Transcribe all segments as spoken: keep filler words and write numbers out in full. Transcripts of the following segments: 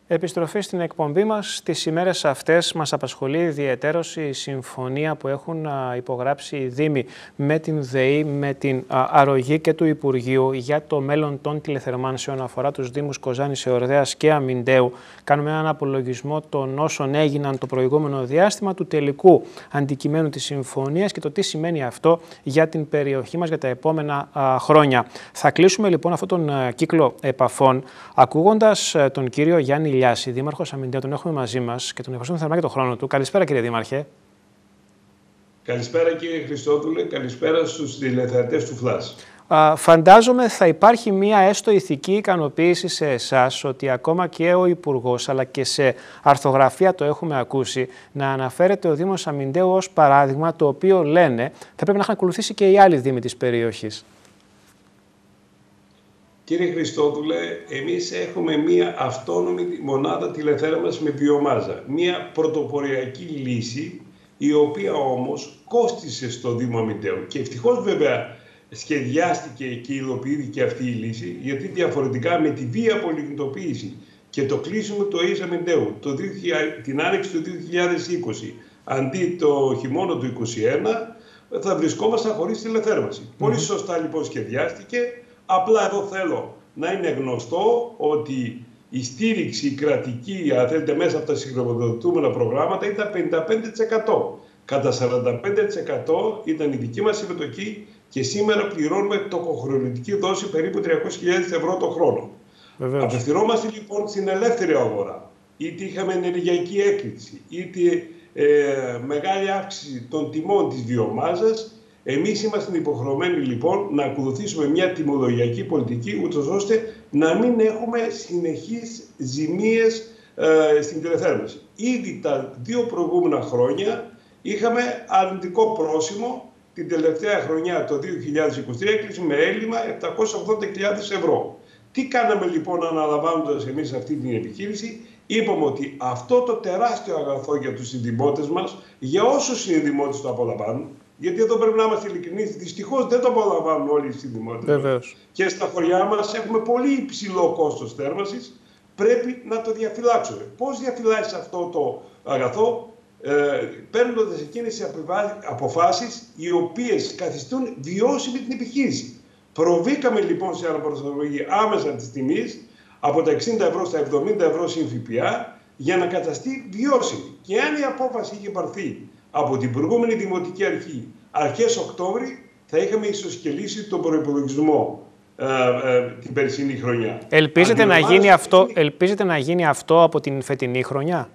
Επιστροφή στην εκπομπή μας. Τις ημέρες αυτές μας απασχολεί ιδιαιτέρως η συμφωνία που έχουν υπογράψει οι Δήμοι με την ΔΕΗ, με την αρρωγή και του Υπουργείου για το μέλλον των τηλεθερμάνσεων. Αφορά τους Δήμους Κοζάνης, Εορδαίας και Αμυντέου. Κάνουμε έναν απολογισμό των όσων έγιναν το προηγούμενο διάστημα, του τελικού αντικειμένου της συμφωνίας και το τι σημαίνει αυτό για την περιοχή μας για τα επόμενα χρόνια. Θα κλείσουμε λοιπόν αυτόν τον κύκλο επαφών ακούγοντας τον κύριο Γιάννη Ηλιάση, Δήμαρχος Αμυντέου. Τον έχουμε μαζί μας και τον ευχαριστούμε θερμά για τον χρόνο του. Καλησπέρα, κύριε Δήμαρχε. Καλησπέρα, κύριε Χριστόδουλε. Καλησπέρα στους τηλεθεατές του Φλας. Φαντάζομαι θα υπάρχει μία έστω ηθική ικανοποίηση σε εσάς ότι ακόμα και ο Υπουργός αλλά και σε αρθογραφία το έχουμε ακούσει να αναφέρεται ο Δήμος Αμυντέου ως παράδειγμα, το οποίο λένε θα πρέπει να έχουν ακολουθήσει και οι άλλοι Δήμοι της περιοχής. Κύριε Χριστόδουλε, εμείς έχουμε μία αυτόνομη μονάδα τηλεθέρμανσης με βιομάζα. Μία πρωτοποριακή λύση, η οποία όμως κόστισε στο Δήμο Αμυντέου. Και ευτυχώς βέβαια σχεδιάστηκε και υλοποιήθηκε αυτή η λύση, γιατί διαφορετικά με τη βία πολυκινητοποίηση και το κλείσιμο του ΑΕΣ Αμυντέου το, την άνοιξη του δύο χιλιάδες είκοσι, αντί το χειμώνα του είκοσι ένα, θα βρισκόμασταν χωρίς τηλεθέρμανση. Mm-hmm. Πολύ σωστά λοιπόν σχεδιάστηκε. Απλά εδώ θέλω να είναι γνωστό ότι η στήριξη κρατική, αν θέλετε, μέσα από τα συγχρηματοδοτούμενα προγράμματα ήταν πενήντα πέντε τοις εκατό. Κατά σαράντα πέντε τοις εκατό ήταν η δική μας συμμετοχή και σήμερα πληρώνουμε τοκοχρονητική δόση περίπου τριακόσιες χιλιάδες ευρώ το χρόνο. Βεβαίως. Απευθυνόμαστε λοιπόν στην ελεύθερη αγορά. Είτε είχαμε ενεργειακή έκρηξη, είτε ε, μεγάλη αύξηση των τιμών της βιομάζας. Εμείς είμαστε υποχρεωμένοι λοιπόν να ακολουθήσουμε μια τιμολογιακή πολιτική, ούτως ώστε να μην έχουμε συνεχείς ζημίες ε, στην τηλεθέρμανση. Ήδη τα δύο προηγούμενα χρόνια είχαμε αρνητικό πρόσημο. Την τελευταία χρονιά, το δύο χιλιάδες είκοσι τρία, έκλεισε με έλλειμμα επτακόσιες ογδόντα χιλιάδες ευρώ. Τι κάναμε λοιπόν αναλαμβάνοντας εμείς αυτή την επιχείρηση? Είπαμε ότι αυτό το τεράστιο αγαθό για τους συνδημότες μας, για όσους συνδημότες το απολαμβάνουν, γιατί εδώ πρέπει να είμαστε ειλικρινείς, δυστυχώς δεν το απολαμβάνουν όλοι οι συνδημότες. Και στα χωριά μας έχουμε πολύ υψηλό κόστος θέρμανσης, πρέπει να το διαφυλάξουμε. Πώς διαφυλάσσεις αυτό το αγαθό? Ε, παίρνοντας εκείνες τις αποφάσεις οι οποίες καθιστούν βιώσιμη την επιχείρηση. Προβήκαμε λοιπόν σε αναπροσαρμογή άμεσα της τιμής από τα εξήντα ευρώ στα εβδομήντα ευρώ συν ΦΠΑ για να καταστεί βιώσιμη. Και αν η απόφαση είχε πάρθει από την προηγούμενη Δημοτική Αρχή αρχές Οκτώβρη, θα είχαμε ισοσκελίσει τον προϋπολογισμό ε, ε, την περσινή χρονιά. Ελπίζετε να, γίνει αυτό, ελπίζετε να γίνει αυτό από την φετινή χρονιά?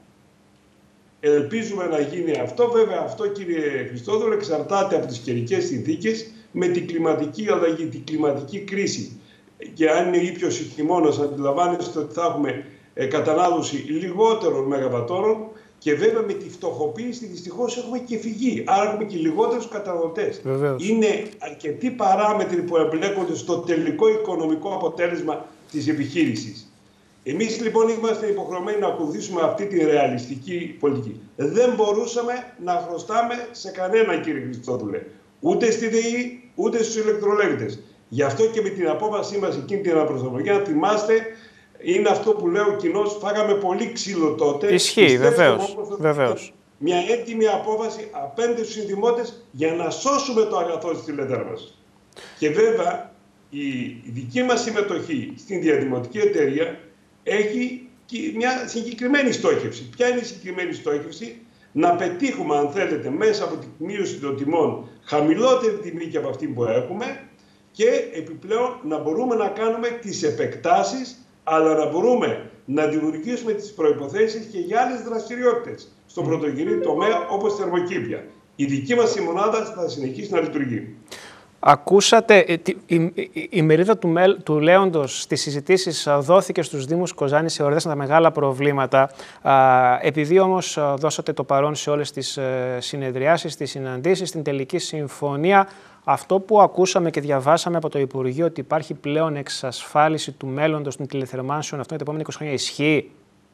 Ελπίζουμε να γίνει αυτό. Βέβαια αυτό, κύριε Χριστόδουλε, εξαρτάται από τις καιρικές συνθήκες με την κλιματική αλλαγή, την κλιματική κρίση. Και αν είναι ήπιος ή χειμώνας, αντιλαμβάνεστε ότι θα έχουμε ε, κατανάλωση λιγότερων μεγαβατόρων και βέβαια με τη φτωχοποίηση δυστυχώς έχουμε και φυγή. Άρα έχουμε και λιγότερους καταναλωτές. Βεβαίως. Είναι αρκετοί παράμετροι που εμπλέκονται στο τελικό οικονομικό αποτέλεσμα της επιχείρησης. Εμείς λοιπόν είμαστε υποχρεωμένοι να ακολουθήσουμε αυτή τη ρεαλιστική πολιτική. Δεν μπορούσαμε να χρωστάμε σε κανέναν, κύριε Χριστόδουλε. Ούτε στη ΔΕΗ, ούτε στους ηλεκτρολέκτες. Γι' αυτό και με την απόφασή μας εκείνη την αναπροσαρμογή, να θυμάστε, είναι αυτό που λέω ο κοινός, φάγαμε πολύ ξύλο τότε. Ισχύει, βεβαίως, βεβαίως. Μια έτοιμη απόφαση απέναντι στους συνδημότες για να σώσουμε το αγαθό της τηλεθέρμανσης. Και βέβαια η δική μας συμμετοχή στην διαδημοτική εταιρεία έχει και μια συγκεκριμένη στόχευση. Ποια είναι η συγκεκριμένη στόχευση? Να πετύχουμε, αν θέλετε, μέσα από τη μείωση των τιμών χαμηλότερη τιμή και από αυτή που έχουμε και επιπλέον να μπορούμε να κάνουμε τις επεκτάσεις, αλλά να μπορούμε να δημιουργήσουμε τις προϋποθέσεις και για άλλες δραστηριότητες στον πρωτογενή τομέα όπως θερμοκήπια. Η δική μας η μονάδα θα συνεχίσει να λειτουργεί. Ακούσατε, η, η, η μερίδα του, του Λέοντος στις συζητήσεις δόθηκε στους Δήμους Κοζάνης, Εορδαίας, τα μεγάλα προβλήματα. Επειδή όμως δώσατε το παρόν σε όλες τις συνεδριάσεις, τις συναντήσεις, την τελική συμφωνία, αυτό που ακούσαμε και διαβάσαμε από το Υπουργείο, ότι υπάρχει πλέον εξασφάλιση του μέλλοντος των τηλεθερμάνσεων αυτών για τα επόμενα είκοσι χρόνια, ισχύει?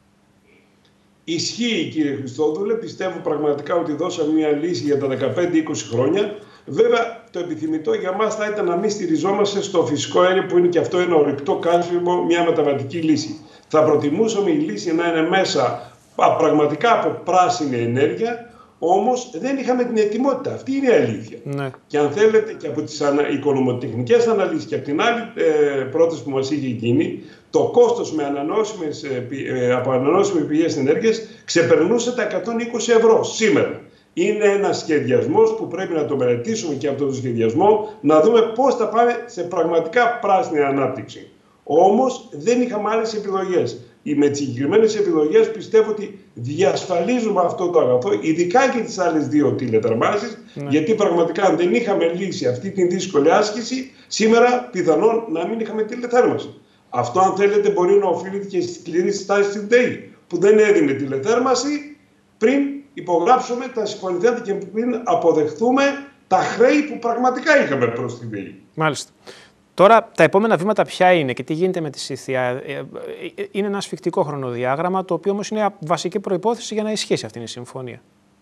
Ισχύει, κύριε Χριστόδουλε. Πιστεύω πραγματικά ότι δώσαμε μια λύση για τα δεκαπέντε είκοσι χρόνια. Βέβαια, το επιθυμητό για μας θα ήταν να μην στηριζόμαστε στο φυσικό αέριο, που είναι και αυτό ένα ορυκτό καύσιμο, μια μεταβατική λύση. Θα προτιμούσαμε η λύση να είναι μέσα πραγματικά από πράσινη ενέργεια, όμως δεν είχαμε την ετοιμότητα. Αυτή είναι η αλήθεια. Ναι. Και αν θέλετε και από τις ανα... οικονομοτεχνικές αναλύσεις και από την άλλη ε, πρόταση που μας είχε γίνει, το κόστος με ανανεώσιμες, ε, από ανανεώσιμες πηγές ενέργειας ξεπερνούσε τα εκατόν είκοσι ευρώ σήμερα. Είναι ένας σχεδιασμός που πρέπει να το μελετήσουμε και από τον σχεδιασμό να δούμε πώς θα πάμε σε πραγματικά πράσινη ανάπτυξη. Όμως δεν είχαμε άλλες επιλογές. Με τις συγκεκριμένες επιλογές πιστεύω ότι διασφαλίζουμε αυτό το αγαθό, ειδικά και τις άλλες δύο τηλεθερμάσεις, ναι. γιατί πραγματικά αν δεν είχαμε λύσει αυτή την δύσκολη άσκηση, σήμερα πιθανόν να μην είχαμε τηλεθέρμανση. Αυτό, αν θέλετε, μπορεί να οφείλεται και στη σκληρή στάση στην ΔΕΗ, που δεν έδινε τηλεθέρμανση πριν υπογράψουμε τα συμφωνηθέντα και πριν αποδεχθούμε τα χρέη που πραγματικά είχαμε προς την ΔΕΗ. Μάλιστα. Τώρα, τα επόμενα βήματα ποια είναι και τι γίνεται με τη ΣΥΘΙΑ? Είναι ένα ασφικτικό χρονοδιάγραμμα, το οποίο όμως είναι βασική προϋπόθεση για να ισχύσει αυτή η συμφωνία.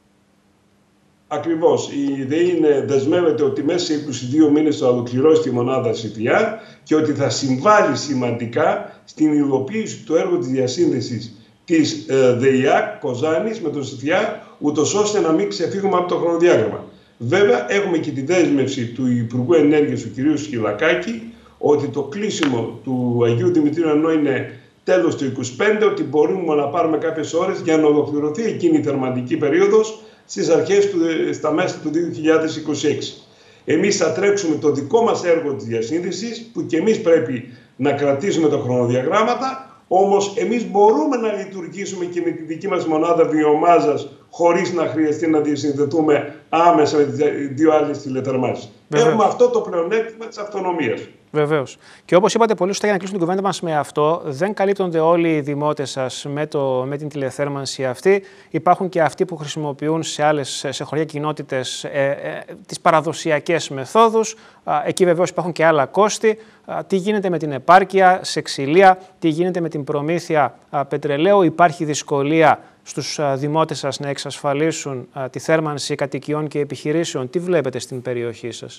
Ακριβώς. Η ΔΕΗ δεσμεύεται ότι μέσα σε είκοσι δύο μήνες θα ολοκληρώσει τη μονάδα ΣΥΘΙΑ και ότι θα συμβάλλει σημαντικά στην υλοποίηση του έργου της διασύνδεσης της ΔΕΙΑΚ Κοζάνης με τον ΣΥΘΙΑ, ούτως ώστε να μην ξεφύγουμε από το χρονοδιάγραμμα. Βέβαια, έχουμε και τη δέσμευση του Υπουργού Ενέργειας, του κ. Σκυλακάκη, ότι το κλείσιμο του Αγίου Δημητρίου ενώ είναι τέλος του είκοσι πέντε, ότι μπορούμε να πάρουμε κάποιες ώρες για να ολοκληρωθεί εκείνη η θερματική περίοδος στις αρχές του, στα μέσα του δύο χιλιάδες είκοσι έξι. Εμείς θα τρέξουμε το δικό μας έργο της διασύνδεσης, που και εμείς πρέπει να κρατήσουμε τα χρονοδιαγράμματα, όμως εμείς μπορούμε να λειτουργήσουμε και με τη δική μας μονάδα βιομάζας χωρίς να χρειαστεί να διασυνδεθούμε άμεσα με τις δύο άλλες τηλεθερμάσεις. Έχουμε αυτό το πλεονέκτημα της αυτονομίας. Βεβαίως. Και όπως είπατε πολύ σωστά, για να κλείσουμε την κουβέντα μας με αυτό, δεν καλύπτονται όλοι οι δημότες σας με, το, με την τηλεθέρμανση αυτή. Υπάρχουν και αυτοί που χρησιμοποιούν σε άλλες, σε χωριά κοινότητες ε, ε, τις παραδοσιακές μεθόδους. Εκεί βεβαίως υπάρχουν και άλλα κόστη. Τι γίνεται με την επάρκεια σε ξυλία, τι γίνεται με την προμήθεια πετρελαίου? Υπάρχει δυσκολία στους δημότες σας να εξασφαλίσουν τη θέρμανση κατοικιών και επιχειρήσεων? Τι βλέπετε στην περιοχή σας?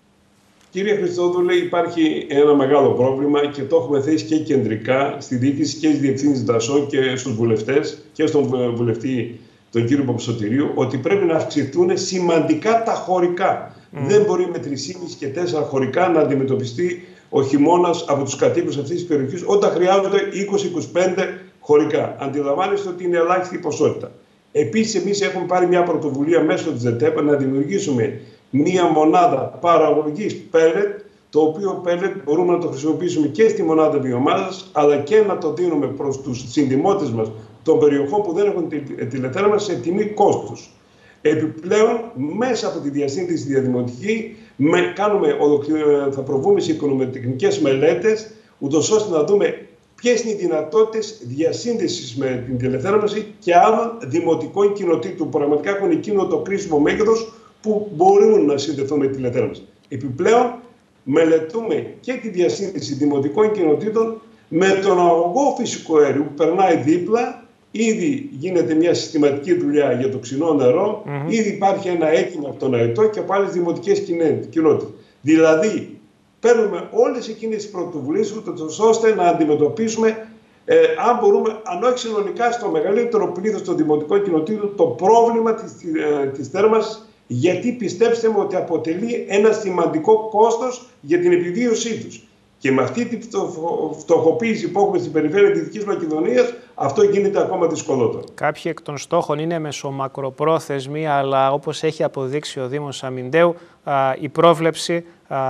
Κύριε Χριστόδουλε, υπάρχει ένα μεγάλο πρόβλημα και το έχουμε θέσει και κεντρικά στη διοίκηση και στις διευθύνσεις δασών και στους βουλευτές και στον βουλευτή τον κύριο Παπασωτηρίου, ότι πρέπει να αυξηθούν σημαντικά τα χωρικά. Mm. Δεν μπορεί με τρία και μισό και τέσσερα χωρικά να αντιμετωπιστεί ο χειμώνας από τους κατοίκους αυτής της περιοχής, όταν χρειάζονται είκοσι με είκοσι πέντε χωρικά. Αντιλαμβάνεστε ότι είναι ελάχιστη η ποσότητα. Επίσης, εμείς έχουμε πάρει μια πρωτοβουλία μέσω της ΔΕΤΕΠ να δημιουργήσουμε μία μονάδα παραγωγής πέλετ, το οποίο πέλετ μπορούμε να το χρησιμοποιήσουμε και στη μονάδα βιομάζας, αλλά και να το δίνουμε προς τους συνδημότες μας των περιοχών που δεν έχουν τηλεθέρμανση σε τιμή κόστους. Επιπλέον, μέσα από τη διασύνδεση διαδημοτική, με, κάνουμε, θα προβούμε σε οικονομοτεχνικές μελέτες, ούτως ώστε να δούμε ποιες είναι οι δυνατότητες διασύνδεσης με την τηλεθέρμανση και άλλων δημοτικών κοινοτήτων που πραγματικά έχουν εκείνο το κρίσιμο μέγεθος που μπορούν να συνδεθούν με τη τηλεθέρμανση. Επιπλέον, μελετούμε και τη διασύνδεση δημοτικών κοινοτήτων με τον αγωγό φυσικού αερίου που περνάει δίπλα. Ήδη γίνεται μια συστηματική δουλειά για το ξινό νερό, mm-hmm. ήδη υπάρχει ένα αίτημα από τον ΑΕΤΟ και από άλλες δημοτικές κοινότητες. Δηλαδή, παίρνουμε όλες εκείνες τις πρωτοβουλίες ώστε να αντιμετωπίσουμε, ε, αν μπορούμε, αν όχι συνολικά στο μεγαλύτερο πλήθος των δημοτικών κοινοτήτων, το πρόβλημα της, ε, της θέρμανσης, γιατί πιστέψτε μου ότι αποτελεί ένα σημαντικό κόστος για την επιβίωσή τους. Και με αυτή τη φτωχοποίηση που έχουμε στην περιφέρεια της Δυτικής Μακεδονίας, αυτό γίνεται ακόμα δυσκολότερο. Κάποιοι εκ των στόχων είναι μεσομακροπρόθεσμοι, αλλά όπως έχει αποδείξει ο Δήμος Αμυντέου, η πρόβλεψη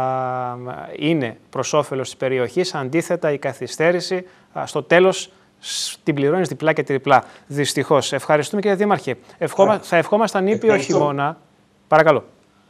είναι προς όφελος της περιοχής. Αντίθετα, η καθυστέρηση στο τέλος την πληρώνεις διπλά και τριπλά. Δυστυχώς. Ευχαριστούμε, κύριε Δήμαρχε. Ευχόμα... Θα ευχόμασταν ήπιο χειμώνα. Παρακαλώ.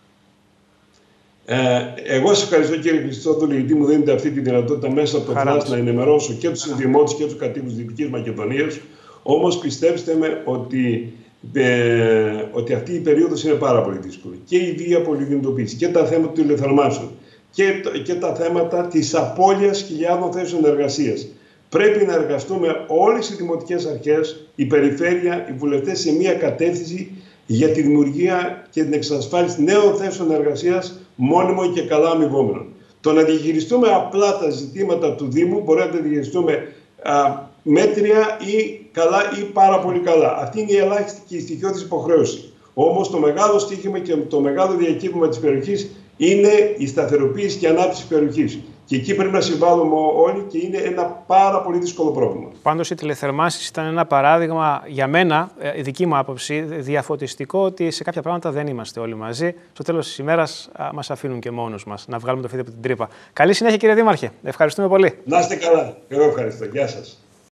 Ε, εγώ σας ευχαριστώ, κύριε Χριστόδουλε, γιατί μου δίνετε αυτή τη δυνατότητα μέσα από το ΦΛΑΣ να ενημερώσω και τους συνδημότες και τους κατοίκους της Δυτικής Μακεδονίας. Όμως πιστέψτε με ότι, ε, ότι αυτή η περίοδος είναι πάρα πολύ δύσκολη. Και η βία πολυκινητοποίηση και τα θέματα του τηλεθερμάνσεων και, και τα θέματα της απώλειας χιλιάδων θέσεων εργασίας. Πρέπει να εργαστούμε όλες οι δημοτικές αρχές, η περιφέρεια, οι βουλευτές σε μία κατεύθυνση για τη δημιουργία και την εξασφάλιση νέων θέσεων εργασίας μόνιμων και καλά αμοιβόμενων. Το να διαχειριστούμε απλά τα ζητήματα του Δήμου, μπορεί να τα διαχειριστούμε α, μέτρια ή καλά ή πάρα πολύ καλά. Αυτή είναι η ελάχιστη και η στοιχειώδης υποχρέωση. Όμως το μεγάλο στοίχημα και το μεγάλο διακύβευμα της περιοχής είναι η σταθεροποίηση και η ανάπτυξη της περιοχής. Και εκεί πρέπει να συμβάλλουμε όλοι και είναι ένα πάρα πολύ δύσκολο πρόβλημα. Πάντως οι τηλεθερμάσεις ήταν ένα παράδειγμα για μένα, η δική μου άποψη, διαφωτιστικό ότι σε κάποια πράγματα δεν είμαστε όλοι μαζί. Στο τέλος της ημέρας μας αφήνουν και μόνος μας να βγάλουμε το φίδι από την τρύπα. Καλή συνέχεια κύριε Δήμαρχε. Ευχαριστούμε πολύ. Να είστε καλά. Εγώ ευχαριστώ. Γεια σας.